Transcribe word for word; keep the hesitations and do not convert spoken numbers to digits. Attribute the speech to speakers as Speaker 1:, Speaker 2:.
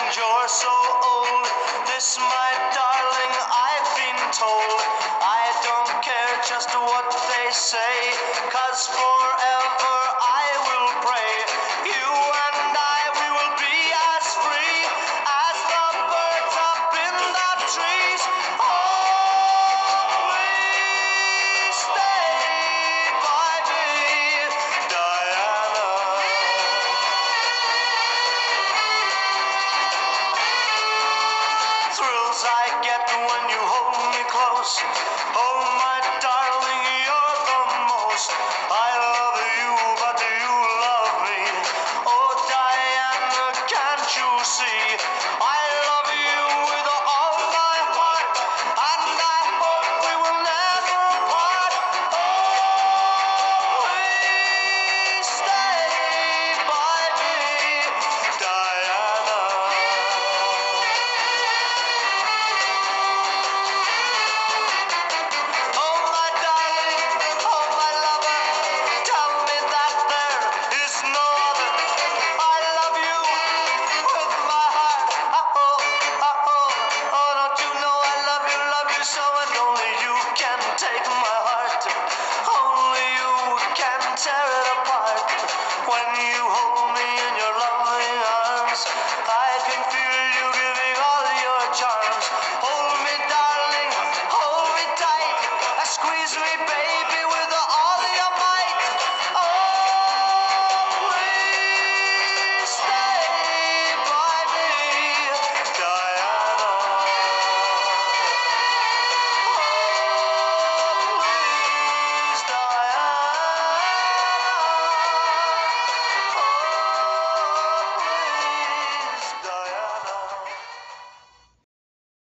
Speaker 1: you're so old. This, my darling, I've been told. I don't care just what they say, 'cause forever I will pray. You and I, we will be as free as the birds up in the trees. Oh, please stay by me, Diana. Thrills I get when you hold me close. Oh, my darling, you're the most. I love you, but do you love me? Oh, Diana, can't you see? I love you with all my heart, and I hope we will never part. Oh, please stay by me, Diana. Oh, my darling, oh, my lover, tell me that there is no other. I love you with my heart. Oh, oh, oh, oh, don't you know I love you, love you so, and only you can take my heart. Only you can tear it